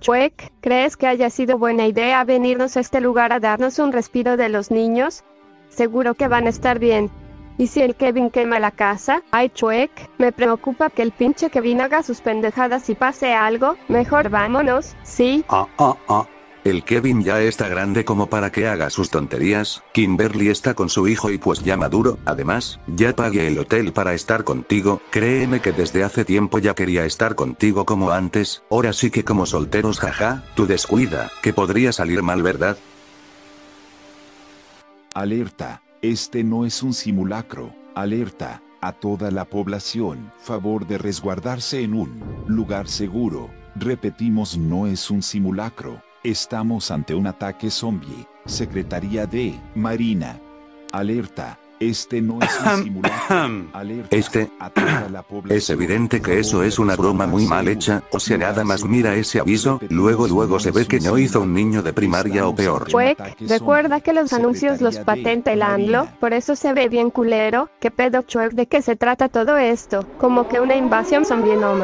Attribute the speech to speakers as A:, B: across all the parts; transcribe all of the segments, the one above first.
A: Chuek, ¿crees que haya sido buena idea venirnos a este lugar a darnos un respiro de los niños? Seguro que van a estar bien. ¿Y si el Kevin quema la casa? Ay, Chuek, me preocupa que el pinche Kevin haga sus pendejadas y pase algo. Mejor vámonos, ¿sí?
B: El Kevin ya está grande como para que haga sus tonterías. Kimberly está con su hijo y pues ya maduro. Además, ya pagué el hotel para estar contigo. Créeme que desde hace tiempo ya quería estar contigo como antes. Ahora sí que como solteros, jaja. Tú descuida, que podría salir mal, ¿verdad?
C: Alerta. Este no es un simulacro. Alerta a toda la población. Favor de resguardarse en un lugar seguro. Repetimos, no es un simulacro. Estamos ante un ataque zombie. Secretaría de Marina. Alerta. Este no es un simulacro. Alerta a toda la población.
B: Es evidente que eso es una broma muy mal hecha, o sea, nada más mira ese aviso, luego se ve que no hizo un niño de primaria o peor.
A: Chuek, recuerda que los anuncios los patenta el AMLO, por eso se ve bien culero. ¿Qué pedo, Chuek? ¿De qué se trata todo esto? Como que una invasión zombienoma.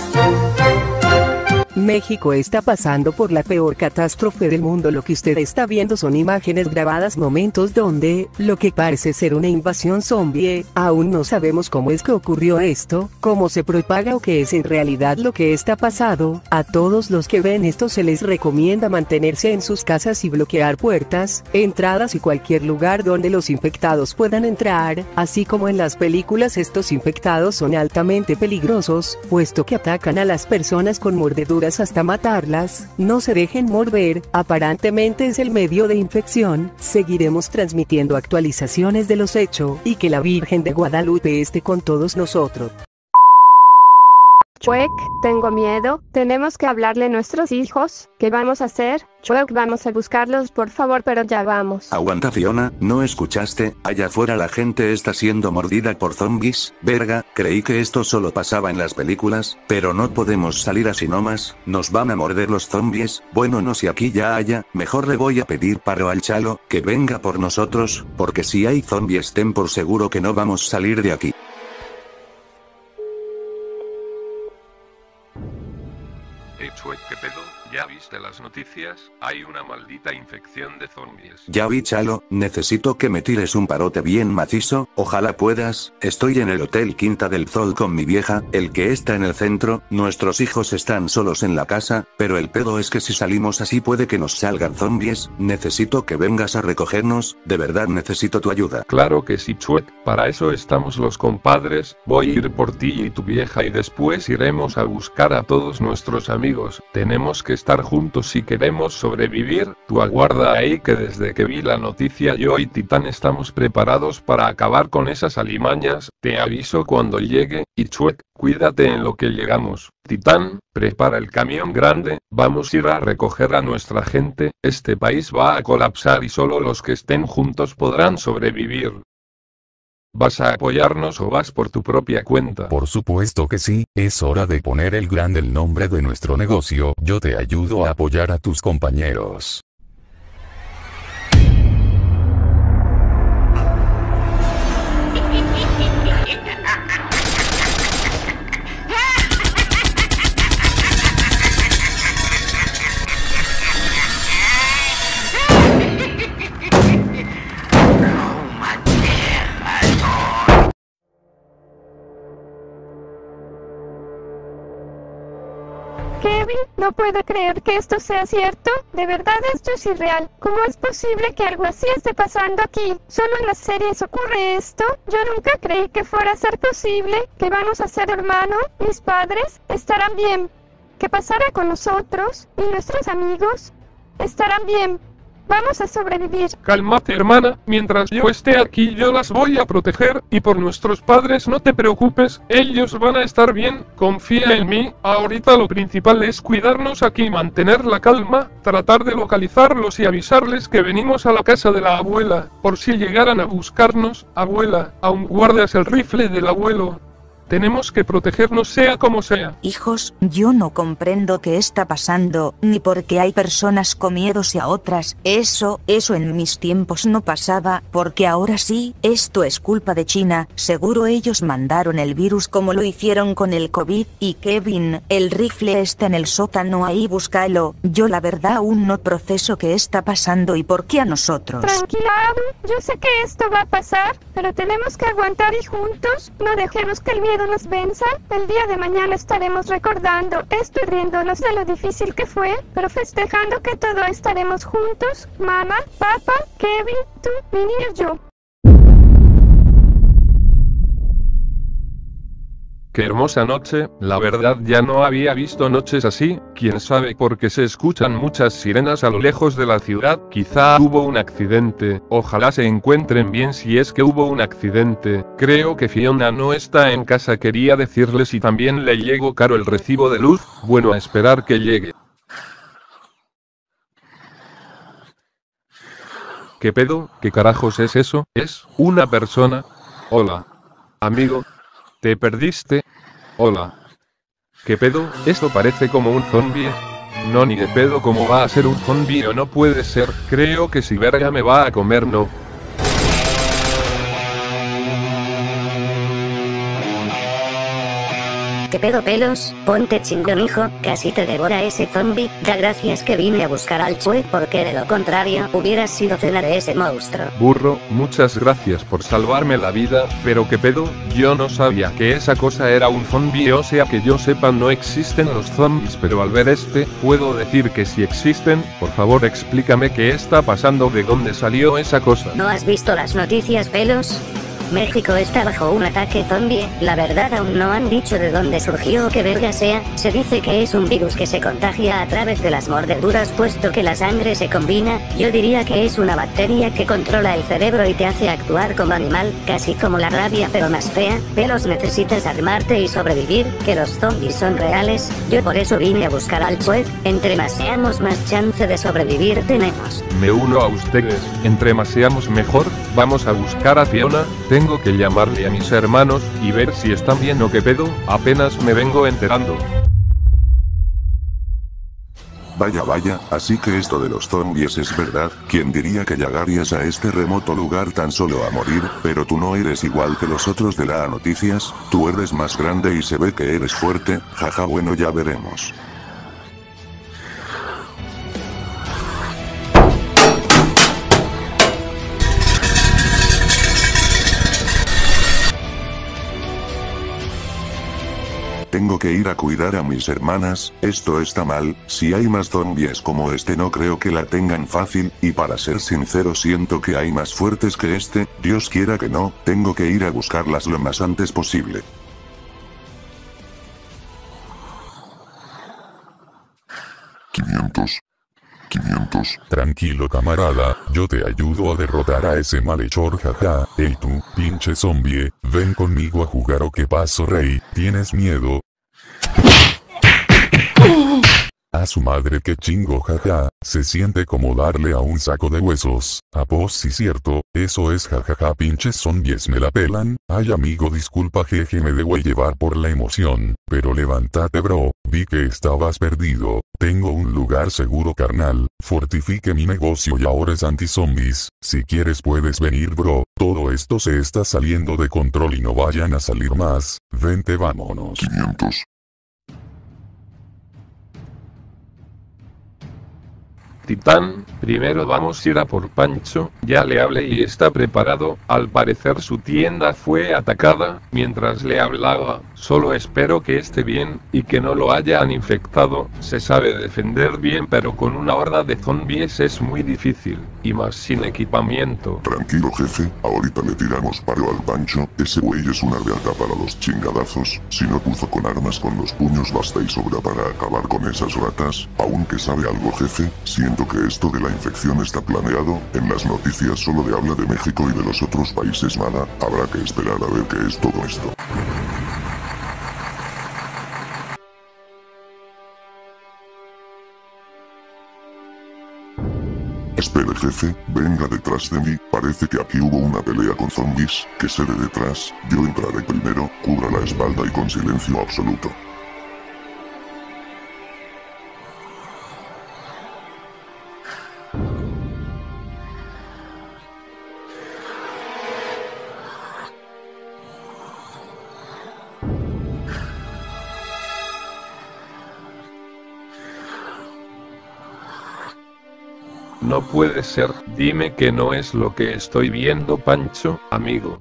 D: México está pasando por la peor catástrofe del mundo. Lo que usted está viendo son imágenes grabadas, momentos donde, lo que parece ser una invasión zombie, aún no sabemos cómo es que ocurrió esto, cómo se propaga o qué es en realidad lo que está pasando. A todos los que ven esto se les recomienda mantenerse en sus casas y bloquear puertas, entradas y cualquier lugar donde los infectados puedan entrar. Así como en las películas, estos infectados son altamente peligrosos, puesto que atacan a las personas con mordeduras hasta matarlas. No se dejen morder, aparentemente es el medio de infección. Seguiremos transmitiendo actualizaciones de los hechos, y que la Virgen de Guadalupe esté con todos nosotros.
A: Chuek, tengo miedo, tenemos que hablarle a nuestros hijos. ¿Qué vamos a hacer? Chuek, vamos a buscarlos por favor, pero ya vamos.
B: Aguanta, Fiona, ¿no escuchaste? Allá afuera la gente está siendo mordida por zombies. Verga, creí que esto solo pasaba en las películas, pero no podemos salir así nomás, nos van a morder los zombies. Bueno, no, si aquí ya haya, mejor le voy a pedir paro al Chalo, que venga por nosotros, porque si hay zombies ten por seguro que no vamos a salir de aquí.
E: Chuek, ¿qué pedo? ¿Ya viste las noticias? Hay una maldita infección de zombies.
B: Ya vi, Chalo, necesito que me tires un parote bien macizo, ojalá puedas. Estoy en el Hotel Quinta del Sol con mi vieja, el que está en el centro. Nuestros hijos están solos en la casa, pero el pedo es que si salimos así puede que nos salgan zombies. Necesito que vengas a recogernos, de verdad necesito tu ayuda.
E: Claro que sí, Chuek, para eso estamos los compadres. Voy a ir por ti y tu vieja y después iremos a buscar a todos nuestros amigos. Tenemos que estar juntos si queremos sobrevivir. Tú aguarda ahí, que desde que vi la noticia yo y Titán estamos preparados para acabar con esas alimañas. Te aviso cuando llegue, y Chuek, cuídate en lo que llegamos. Titán, prepara el camión grande, vamos a ir a recoger a nuestra gente. Este país va a colapsar y solo los que estén juntos podrán sobrevivir. ¿Vas a apoyarnos o vas por tu propia cuenta?
F: Por supuesto que sí, es hora de poner el grande el nombre de nuestro negocio. Yo te ayudo a apoyar a tus compañeros.
A: Kevin, no puedo creer que esto sea cierto. De verdad esto es irreal. ¿Cómo es posible que algo así esté pasando aquí? Solo en las series ocurre esto. Yo nunca creí que fuera a ser posible. ¿Qué vamos a hacer, hermano? Mis padres estarán bien. ¿Qué pasará con nosotros? ¿Y nuestros amigos? Estarán bien. Vamos a sobrevivir.
E: Cálmate, hermana, mientras yo esté aquí yo las voy a proteger, y por nuestros padres no te preocupes, ellos van a estar bien, confía en mí. Ahorita lo principal es cuidarnos aquí, mantener la calma, tratar de localizarlos y avisarles que venimos a la casa de la abuela, por si llegaran a buscarnos. Abuela, aún guardas el rifle del abuelo. Tenemos que protegernos sea como sea.
G: Hijos, yo no comprendo qué está pasando, ni por qué hay personas comiéndose a otras. Eso en mis tiempos no pasaba, porque ahora sí. Esto es culpa de China. Seguro ellos mandaron el virus como lo hicieron con el COVID. Y Kevin, el rifle está en el sótano, ahí búscalo. Yo la verdad aún no proceso qué está pasando y por qué a nosotros.
A: Tranquila, Abu, yo sé que esto va a pasar, pero tenemos que aguantar y juntos no dejemos que el miedo nos venza. El día de mañana estaremos recordando esto y riéndonos de lo difícil que fue, pero festejando que todos estaremos juntos. Mamá, papá, Kevin, tú, mi niño, yo.
E: Qué hermosa noche, la verdad ya no había visto noches así, quién sabe porque se escuchan muchas sirenas a lo lejos de la ciudad, quizá hubo un accidente, ojalá se encuentren bien si es que hubo un accidente, creo que Fiona no está en casa, quería decirle si también le llegó caro el recibo de luz, bueno, a esperar que llegue. ¿Qué pedo? ¿Qué carajos es eso? ¿Es una persona? Hola. Amigo. ¿Te perdiste? Hola. ¿Qué pedo? Esto parece como un zombie. No, ni de pedo, ¿cómo va a ser un zombie? O no puede ser, creo que si verga me va a comer, no.
H: ¿Qué pedo, pelos? Ponte chingón, hijo, casi te devora ese zombie. Da gracias que vine a buscar al Chue, porque de lo contrario hubieras sido cena de ese monstruo.
E: Burro, muchas gracias por salvarme la vida, pero ¿qué pedo? Yo no sabía que esa cosa era un zombie, o sea que yo sepa no existen los zombies, pero al ver puedo decir que si existen. Por favor explícame qué está pasando, de dónde salió esa cosa.
H: ¿No has visto las noticias, pelos? México está bajo un ataque zombie, la verdad aún no han dicho de dónde surgió o qué verga sea, se dice que es un virus que se contagia a través de las mordeduras puesto que la sangre se combina, yo diría que es una bacteria que controla el cerebro y te hace actuar como animal, casi como la rabia pero más fea. Pelos, necesitas armarte y sobrevivir, que los zombies son reales, yo por eso vine a buscar al Chue, entre más seamos más chance de sobrevivir tenemos.
E: Me uno a ustedes, entre más seamos mejor, vamos a buscar a Fiona. Tengo que llamarle a mis hermanos, y ver si están bien o qué pedo, apenas me vengo enterando.
B: Vaya, así que esto de los zombies es verdad, ¿quién diría que llegarías a este remoto lugar tan solo a morir? Pero tú no eres igual que los otros de las noticias, tú eres más grande y se ve que eres fuerte, jaja, bueno, ya veremos. Tengo que ir a cuidar a mis hermanas, esto está mal, si hay más zombies como este no creo que la tengan fácil, y para ser sincero siento que hay más fuertes que este, Dios quiera que no, tengo que ir a buscarlas lo más antes posible.
C: $500.
F: Tranquilo camarada, yo te ayudo a derrotar a ese malhechor, jaja. Ey tú, pinche zombie, ven conmigo a jugar o qué pasó, rey, ¿tienes miedo? A su madre, que chingo, jaja, se siente como darle a un saco de huesos. A vos sí cierto, eso es, jajaja, pinches zombies me la pelan. Ay amigo, disculpa, jeje, me debo llevar por la emoción, pero levántate bro, vi que estabas perdido. Tengo un lugar seguro, carnal, fortifique mi negocio y ahora es anti-zombies. Si quieres puedes venir bro, todo esto se está saliendo de control y no vayan a salir más. Vente, vámonos.
C: $500.
E: Titán, primero vamos a ir a por Pancho, ya le hablé y está preparado, al parecer su tienda fue atacada, mientras le hablaba, solo espero que esté bien, y que no lo hayan infectado, se sabe defender bien pero con una horda de zombies es muy difícil, y más sin equipamiento.
C: Tranquilo jefe, ahorita le tiramos paro al Pancho, ese güey es una reata para los chingadazos, si no puzo con armas con los puños basta y sobra para acabar con esas ratas, aunque sabe algo jefe, siento que esto de la infección está planeado, en las noticias solo le habla de México y de los otros países nada, habrá que esperar a ver qué es todo esto.
I: Espere jefe, venga detrás de mí, parece que aquí hubo una pelea con zombies, que se de detrás, yo entraré primero, cubra la espalda y con silencio absoluto.
E: No puede ser, dime que no es lo que estoy viendo, Pancho, amigo.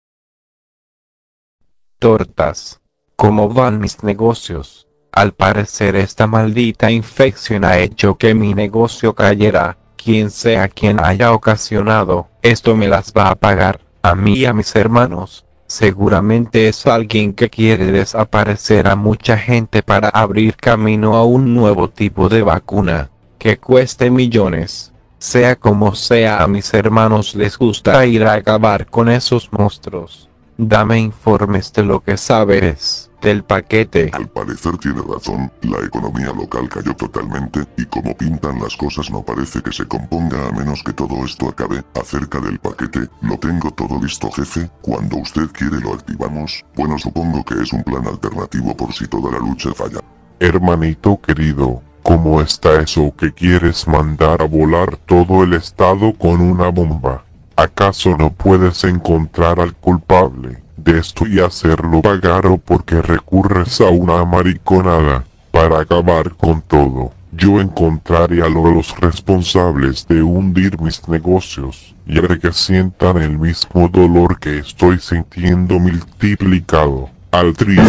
J: Tortas. ¿Cómo van mis negocios? Al parecer esta maldita infección ha hecho que mi negocio cayera. Quien sea quien haya ocasionado esto me las va a pagar, a mí y a mis hermanos. Seguramente es alguien que quiere desaparecer a mucha gente para abrir camino a un nuevo tipo de vacuna, que cueste millones. Sea como sea, a mis hermanos les gusta ir a acabar con esos monstruos. Dame informes de lo que sabes del paquete.
I: Al parecer tiene razón, la economía local cayó totalmente, y como pintan las cosas no parece que se componga a menos que todo esto acabe. Acerca del paquete, lo tengo todo listo jefe, cuando usted quiere lo activamos, bueno supongo que es un plan alternativo por si toda la lucha falla.
K: Hermanito querido, ¿cómo está eso que quieres mandar a volar todo el estado con una bomba? ¿Acaso no puedes encontrar al culpable de esto y hacerlo pagar o porque recurres a una mariconada para acabar con todo? Yo encontraré a los responsables de hundir mis negocios y haré que sientan el mismo dolor que estoy sintiendo multiplicado al triple.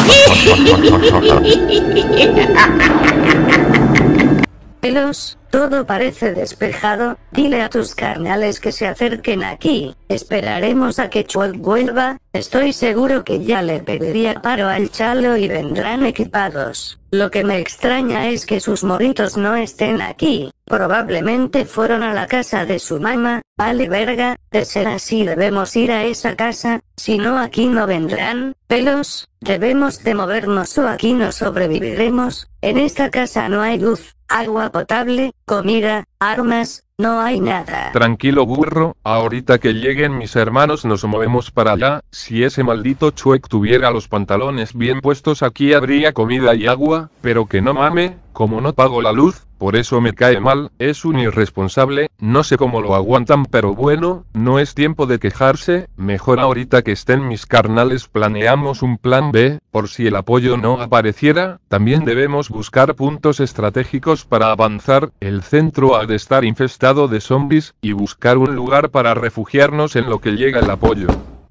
H: Pelos, todo parece despejado, dile a tus carnales que se acerquen aquí, esperaremos a que Chuck vuelva, estoy seguro que ya le pediría paro al Chalo y vendrán equipados. Lo que me extraña es que sus morritos no estén aquí, probablemente fueron a la casa de su mamá, vale verga, de ser así debemos ir a esa casa, si no aquí no vendrán. Pelos, debemos de movernos o aquí no sobreviviremos, en esta casa no hay luz, agua potable, comida, armas, no hay nada.
E: Tranquilo burro, ahorita que lleguen mis hermanos nos movemos para allá. Si ese maldito Chuek tuviera los pantalones bien puestos aquí habría comida y agua, pero que no mame, como no pago la luz, por eso me cae mal, es un irresponsable, no sé cómo lo aguantan pero bueno, no es tiempo de quejarse, mejor ahorita que estén mis carnales planeamos un plan B, por si el apoyo no apareciera, también debemos buscar puntos estratégicos para avanzar, el centro ha de estar infestado de zombies, y buscar un lugar para refugiarnos en lo que llega el apoyo.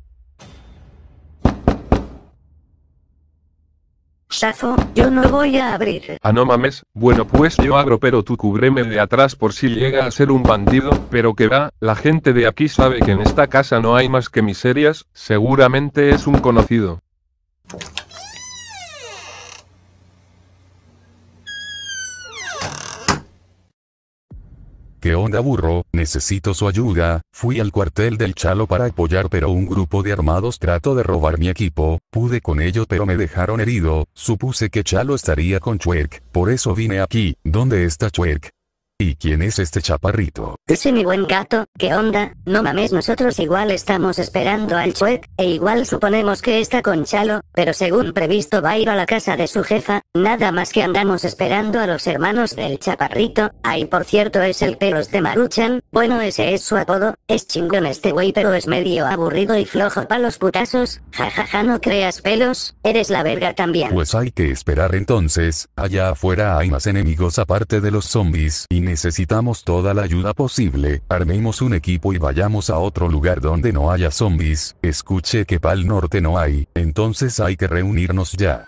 H: Safo, yo no voy a abrir.
E: Ah no mames, bueno pues yo abro pero tú cúbreme de atrás por si llega a ser un bandido, pero que va, la gente de aquí sabe que en esta casa no hay más que miserias, seguramente es un conocido.
F: ¿Qué onda burro? Necesito su ayuda. Fui al cuartel del Chalo para apoyar pero un grupo de armados trató de robar mi equipo. Pude con ellos pero me dejaron herido. Supuse que Chalo estaría con Chuek, por eso vine aquí. ¿Dónde está Chuek? ¿Y quién es este chaparrito?
H: Sí, mi buen gato, ¿qué onda? No mames, nosotros igual estamos esperando al Chuek, e igual suponemos que está con Chalo, pero según previsto va a ir a la casa de su jefa, nada más que andamos esperando a los hermanos del chaparrito. Ay, por cierto es el Pelos de Maruchan, bueno ese es su apodo, es chingón este güey pero es medio aburrido y flojo pa' los putazos, jajaja no creas Pelos, eres la verga también.
F: Pues hay que esperar entonces, allá afuera hay más enemigos aparte de los zombies y necesitamos toda la ayuda posible, armemos un equipo y vayamos a otro lugar donde no haya zombies, escuché que pa'l norte no hay, entonces hay que reunirnos ya.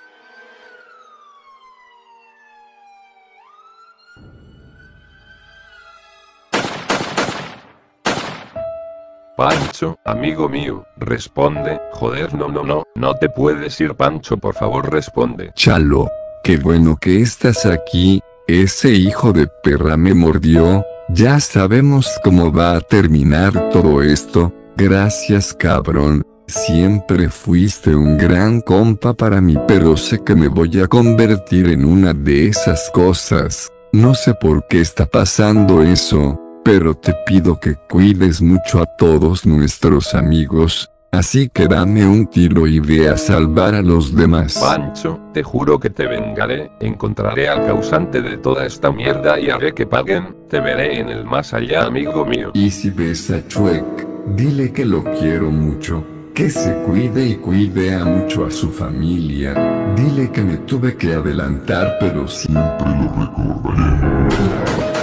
E: Pancho, amigo mío, responde, joder no te puedes ir Pancho por favor responde.
L: Chalo, qué bueno que estás aquí. Ese hijo de perra me mordió, ya sabemos cómo va a terminar todo esto, gracias cabrón, siempre fuiste un gran compa para mí pero sé que me voy a convertir en una de esas cosas, no sé por qué está pasando eso, pero te pido que cuides mucho a todos nuestros amigos, así que dame un tiro y ve a salvar a los demás.
E: Pancho, te juro que te vengaré, encontraré al causante de toda esta mierda y haré que paguen, te veré en el más allá, amigo mío.
L: Y si ves a Chuek, dile que lo quiero mucho, que se cuide y cuide a mucho a su familia. Dile que me tuve que adelantar, pero siempre lo recordaré.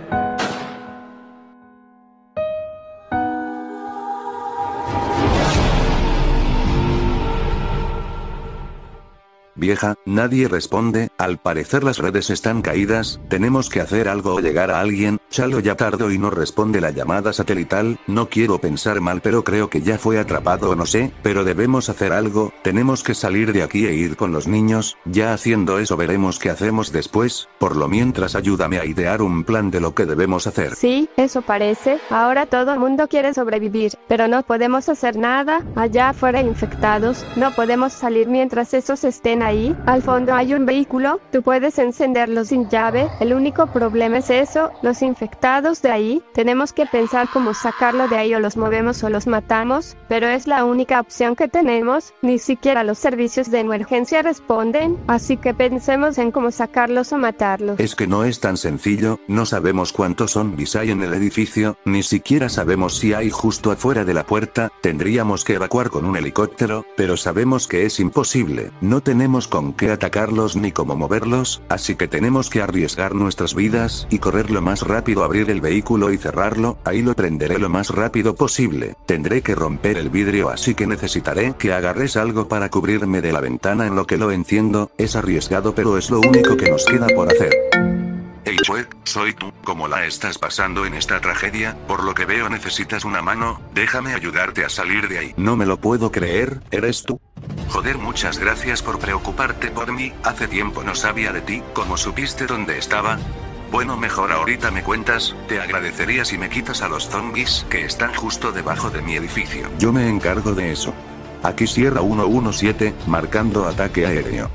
B: Vieja, nadie responde, al parecer las redes están caídas, tenemos que hacer algo o llegar a alguien, Chalo ya tardó y no responde la llamada satelital, no quiero pensar mal pero creo que ya fue atrapado o no sé, pero debemos hacer algo, tenemos que salir de aquí e ir con los niños, ya haciendo eso veremos qué hacemos después, por lo mientras ayúdame a idear un plan de lo que debemos hacer.
A: Sí, eso parece, ahora todo el mundo quiere sobrevivir, pero no podemos hacer nada, allá afuera infectados, no podemos salir mientras esos estén ahí, al fondo hay un vehículo, tú puedes encenderlo sin llave, el único problema es eso, los infectados de ahí, tenemos que pensar cómo sacarlo de ahí o los movemos o los matamos, pero es la única opción que tenemos, ni siquiera los servicios de emergencia responden, así que pensemos en cómo sacarlos o matarlos.
B: Es que no es tan sencillo, no sabemos cuántos zombies hay en el edificio, ni siquiera sabemos si hay justo afuera de la puerta, tendríamos que evacuar con un helicóptero, pero sabemos que es imposible, no tenemos con qué atacarlos ni cómo moverlos, así que tenemos que arriesgar nuestras vidas y correr lo más rápido, abrir el vehículo y cerrarlo, ahí lo prenderé lo más rápido posible, tendré que romper el vidrio así que necesitaré que agarres algo para cubrirme de la ventana en lo que lo enciendo, es arriesgado pero es lo único que nos queda por hacer. Hey Chuek, soy tú, ¿cómo la estás pasando en esta tragedia? Por lo que veo necesitas una mano, déjame ayudarte a salir de ahí. No me lo puedo creer, ¿eres tú? Joder, muchas gracias por preocuparte por mí, hace tiempo no sabía de ti, ¿cómo supiste dónde estaba? Bueno, mejor ahorita me cuentas, te agradecería si me quitas a los zombies que están justo debajo de mi edificio. Yo me encargo de eso. Aquí Sierra 117, marcando ataque aéreo.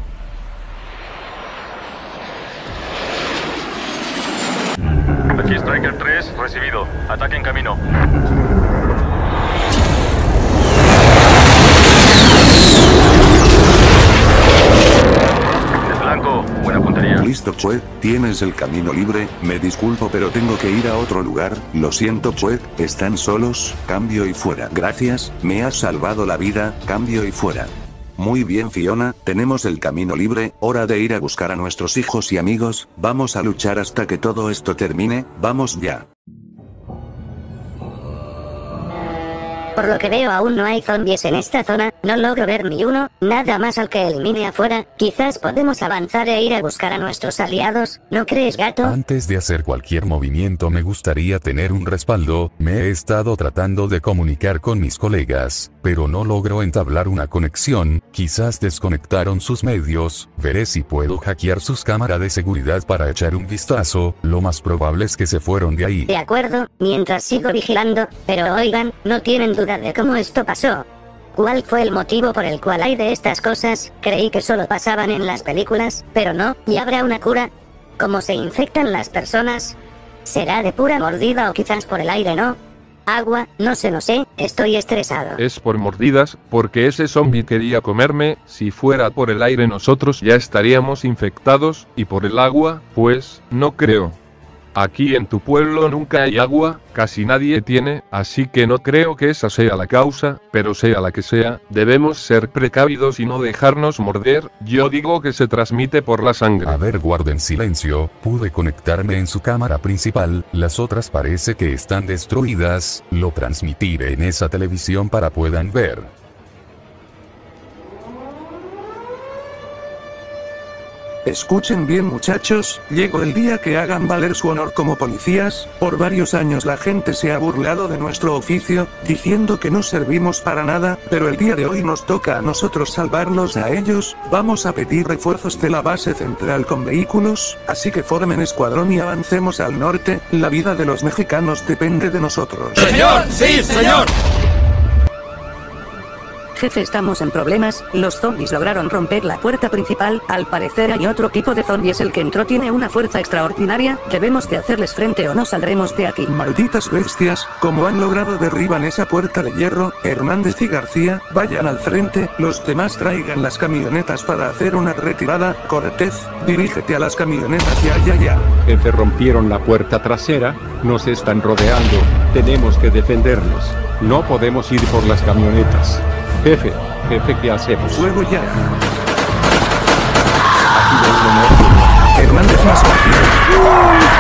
M: Aquí Striker 3, recibido. Ataque en camino. Es blanco, buena puntería.
B: Listo Chuek, tienes el camino libre, me disculpo pero tengo que ir a otro lugar, lo siento Chuek, están solos, cambio y fuera. Gracias, me has salvado la vida, cambio y fuera. Muy bien Fiona, tenemos el camino libre, hora de ir a buscar a nuestros hijos y amigos, vamos a luchar hasta que todo esto termine, vamos ya.
H: Por lo que veo aún no hay zombies en esta zona, no logro ver ni uno, nada más al que elimine afuera, quizás podemos avanzar e ir a buscar a nuestros aliados, ¿no crees gato?
F: Antes de hacer cualquier movimiento me gustaría tener un respaldo, me he estado tratando de comunicar con mis colegas, pero no logro entablar una conexión, quizás desconectaron sus medios, veré si puedo hackear sus cámaras de seguridad para echar un vistazo, lo más probable es que se fueron de ahí.
H: De acuerdo, mientras sigo vigilando, pero oigan, no tienen duda de cómo esto pasó. ¿Cuál fue el motivo por el cual hay de estas cosas? Creí que solo pasaban en las películas, pero no, ¿y habrá una cura? ¿Cómo se infectan las personas? ¿Será de pura mordida o quizás por el aire, no? Agua, no sé, estoy estresado.
E: Es por mordidas, porque ese zombie quería comerme, si fuera por el aire nosotros ya estaríamos infectados, y por el agua, pues, no creo. Aquí en tu pueblo nunca hay agua, casi nadie tiene, así que no creo que esa sea la causa, pero sea la que sea, debemos ser precavidos y no dejarnos morder, yo digo que se transmite por la sangre.
F: A ver, guarden silencio, pude conectarme en su cámara principal, las otras parece que están destruidas, lo transmitiré en esa televisión para puedan ver.
B: Escuchen bien muchachos, llegó el día que hagan valer su honor como policías, por varios años la gente se ha burlado de nuestro oficio, diciendo que no servimos para nada, pero el día de hoy nos toca a nosotros salvarlos a ellos, vamos a pedir refuerzos de la base central con vehículos, así que formen escuadrón y avancemos al norte, la vida de los mexicanos depende de nosotros.
N: ¡Señor! ¡Sí, señor! Jefe, estamos en problemas, los zombies lograron romper la puerta principal, al parecer hay otro tipo de zombies, el que entró tiene una fuerza extraordinaria, debemos de hacerles frente o no saldremos de aquí.
B: Malditas bestias, ¿cómo han logrado derriban esa puerta de hierro? Hernández y García, vayan al frente, los demás traigan las camionetas para hacer una retirada. Cortez, dirígete a las camionetas ya.
O: Jefe, rompieron la puerta trasera, nos están rodeando, tenemos que defendernos, no podemos ir por las camionetas. Jefe, ¿qué hacemos?
B: ¡Fuego ya!
O: Aquí
B: Hernández más rápido.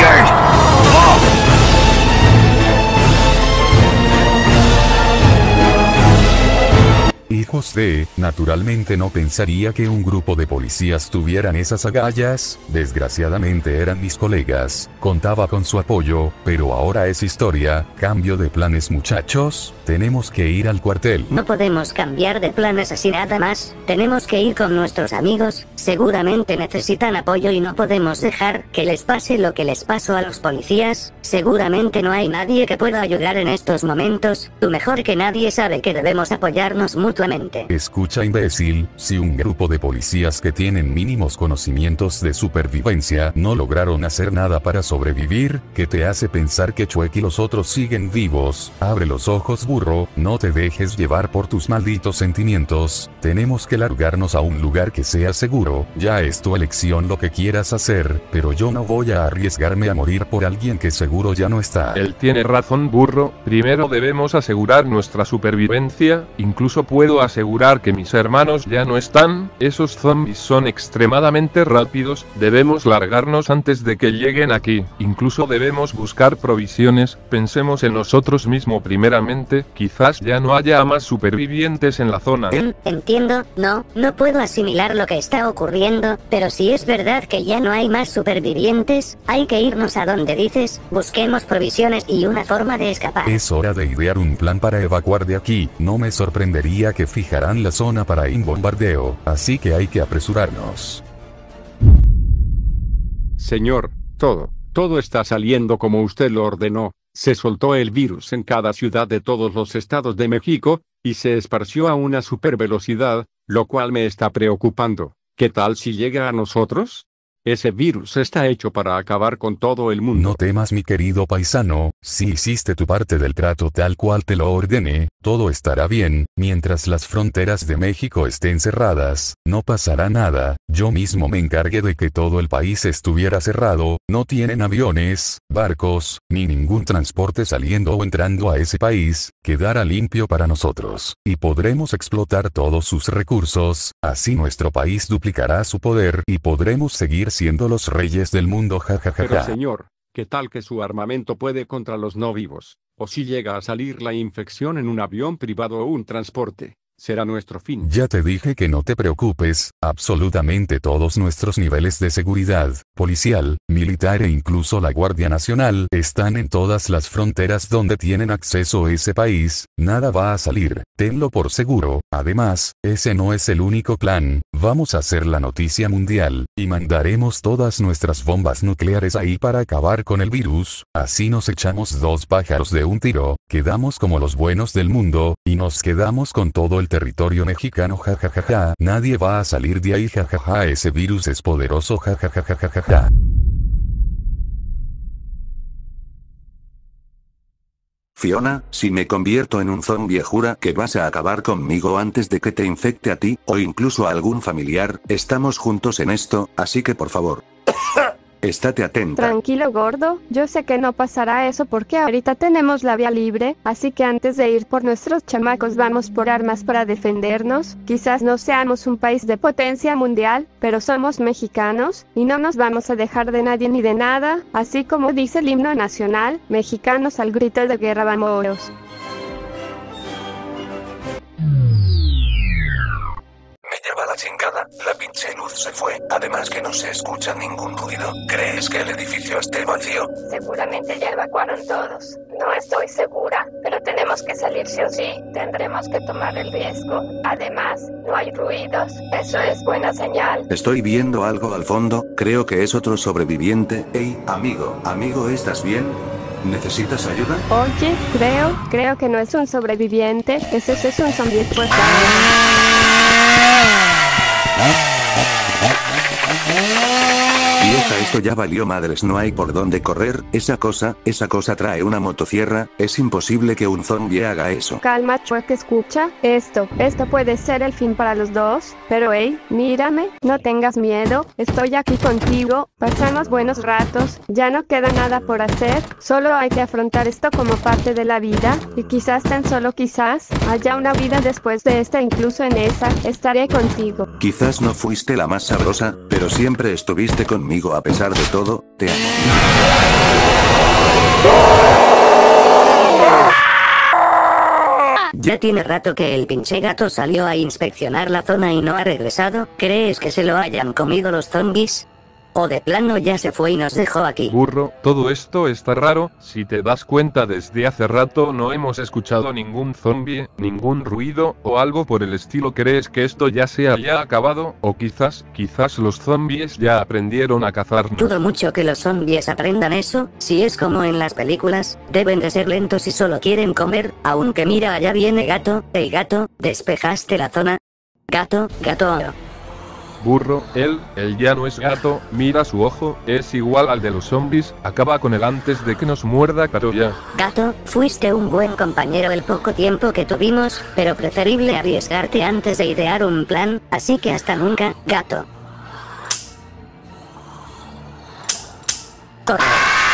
F: Hijos de, naturalmente no pensaría que un grupo de policías tuvieran esas agallas, desgraciadamente eran mis colegas, contaba con su apoyo, pero ahora es historia, cambio de planes muchachos, tenemos que ir al cuartel.
H: No podemos cambiar de planes así nada más, tenemos que ir con nuestros amigos, seguramente necesitan apoyo y no podemos dejar que les pase lo que les pasó a los policías, seguramente no hay nadie que pueda ayudar en estos momentos, tú mejor que nadie sabe que debemos apoyarnos mutuamente.
F: Escucha, imbécil, si un grupo de policías que tienen mínimos conocimientos de supervivencia no lograron hacer nada para sobrevivir, ¿qué te hace pensar que Chuek y los otros siguen vivos? Abre los ojos, burro, no te dejes llevar por tus malditos sentimientos, tenemos que largarnos a un lugar que sea seguro, ya es tu elección lo que quieras hacer, pero yo no voy a arriesgarme a morir por alguien que seguro ya no está.
E: Él tiene razón, burro, primero debemos asegurar nuestra supervivencia, incluso puedo asegurar que mis hermanos ya no están, esos zombies son extremadamente rápidos, debemos largarnos antes de que lleguen aquí, incluso debemos buscar provisiones, pensemos en nosotros mismos primeramente, quizás ya no haya más supervivientes en la zona.
H: Entiendo, no puedo asimilar lo que está ocurriendo, pero si es verdad que ya no hay más supervivientes, hay que irnos a donde dices, busquemos provisiones y una forma de escapar.
F: Es hora de idear un plan para evacuar de aquí, no me sorprendería que fijarán la zona para un bombardeo, así que hay que apresurarnos.
O: Señor, todo está saliendo como usted lo ordenó, se soltó el virus en cada ciudad de todos los estados de México, y se esparció a una super velocidad, lo cual me está preocupando. ¿Qué tal si llega a nosotros? Ese virus está hecho para acabar con todo el mundo.
F: No temas, mi querido paisano, si hiciste tu parte del trato tal cual te lo ordené, todo estará bien, mientras las fronteras de México estén cerradas, no pasará nada, yo mismo me encargué de que todo el país estuviera cerrado, no tienen aviones, barcos, ni ningún transporte saliendo o entrando a ese país, quedará limpio para nosotros, y podremos explotar todos sus recursos, así nuestro país duplicará su poder y podremos seguir siendo los reyes del mundo, jajajaja.
O: Pero señor, ¿qué tal que su armamento puede contra los no vivos? O si llega a salir la infección en un avión privado o un transporte, será nuestro fin.
F: Ya te dije que no te preocupes, absolutamente todos nuestros niveles de seguridad, policial, militar e incluso la Guardia Nacional, están en todas las fronteras donde tienen acceso ese país, nada va a salir, tenlo por seguro, además, ese no es el único plan, vamos a hacer la noticia mundial, y mandaremos todas nuestras bombas nucleares ahí para acabar con el virus, así nos echamos dos pájaros de un tiro, quedamos como los buenos del mundo, y nos quedamos con todo el territorio mexicano, jajajaja, nadie va a salir de ahí, jajaja, ese virus es poderoso, jajajajajaja.
B: Fiona, si me convierto en un zombie, jura que vas a acabar conmigo antes de que te infecte a ti, o incluso a algún familiar, estamos juntos en esto, así que por favor. Estate atenta.
A: Tranquilo, gordo, yo sé que no pasará eso porque ahorita tenemos la vía libre, así que antes de ir por nuestros chamacos vamos por armas para defendernos, quizás no seamos un país de potencia mundial, pero somos mexicanos, y no nos vamos a dejar de nadie ni de nada, así como dice el himno nacional, mexicanos al grito de guerra vamos.
B: Me lleva la chingada, la pinche luz se fue, además que no se escucha ningún ruido. ¿Crees que el edificio esté vacío?
P: Seguramente ya evacuaron todos. No estoy segura, pero tenemos que salir sí o sí. Tendremos que tomar el riesgo. Además, no hay ruidos. Eso es buena señal.
B: Estoy viendo algo al fondo, creo que es otro sobreviviente. Hey, amigo, ¿estás bien? ¿Necesitas ayuda?
A: Oye, creo que no es un sobreviviente, ese es un zombie pues.
B: Vieja, esto ya valió madres, no hay por dónde correr, esa cosa trae una motosierra, es imposible que un zombie haga eso.
A: Calma, Chuck, escucha, esto puede ser el fin para los dos, pero hey, mírame, no tengas miedo, estoy aquí contigo, pasamos buenos ratos, ya no queda nada por hacer, solo hay que afrontar esto como parte de la vida, y quizás tan solo quizás, haya una vida después de esta, incluso en esa, estaré contigo.
B: Quizás no fuiste la más sabrosa, pero siempre estuviste conmigo a pesar de todo, te amo.
H: Ya tiene rato que el pinche gato salió a inspeccionar la zona y no ha regresado. ¿Crees que se lo hayan comido los zombies? ¿O de plano ya se fue y nos dejó aquí?
E: Burro, todo esto está raro, si te das cuenta desde hace rato no hemos escuchado ningún zombie, ningún ruido, o algo por el estilo. ¿Crees que esto ya se haya acabado? O quizás los zombies ya aprendieron a cazarnos.
H: Dudo mucho que los zombies aprendan eso, si es como en las películas, deben de ser lentos y solo quieren comer, aunque mira allá viene gato, hey gato, ¿despejaste la zona? Gato.
E: Burro, él ya no es gato, mira su ojo, es igual al de los zombies, acaba con él antes de que nos muerda, pero ya.
H: Gato, fuiste un buen compañero el poco tiempo que tuvimos, pero preferible arriesgarte antes de idear un plan, así que hasta nunca, gato. Corre.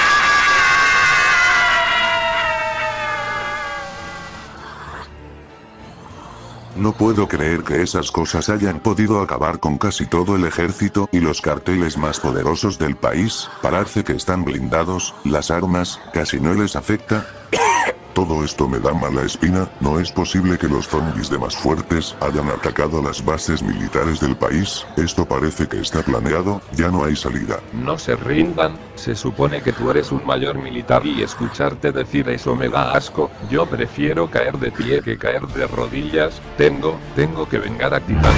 I: No puedo creer que esas cosas hayan podido acabar con casi todo el ejército y los carteles más poderosos del país, parece que están blindados, las armas, casi no les afecta. Todo esto me da mala espina, no es posible que los zombies de más fuertes hayan atacado las bases militares del país, esto parece que está planeado, ya no hay salida.
E: No se rindan, se supone que tú eres un mayor militar y escucharte decir eso me da asco, yo prefiero caer de pie que caer de rodillas, tengo que vengar a Titán.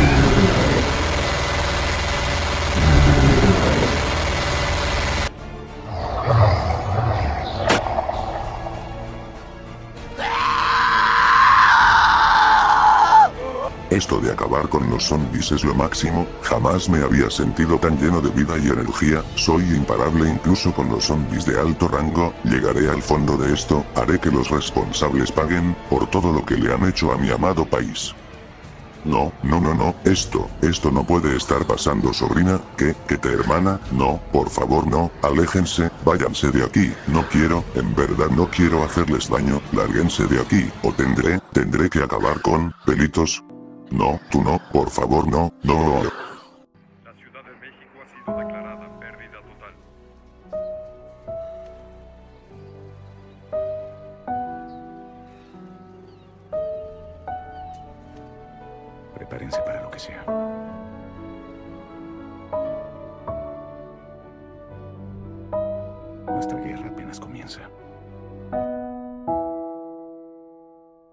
I: Esto de acabar con los zombies es lo máximo, jamás me había sentido tan lleno de vida y energía, soy imparable incluso con los zombies de alto rango, llegaré al fondo de esto, haré que los responsables paguen, por todo lo que le han hecho a mi amado país. No, esto no puede estar pasando, sobrina, ¿qué te hermana? No, por favor no, aléjense, váyanse de aquí, no quiero, en verdad no quiero hacerles daño, lárguense de aquí, o tendré que acabar con, pelitos. No, tú no, por favor no.
M: La Ciudad de México ha sido declarada pérdida total.
B: Prepárense para lo que sea. Nuestra guerra apenas comienza.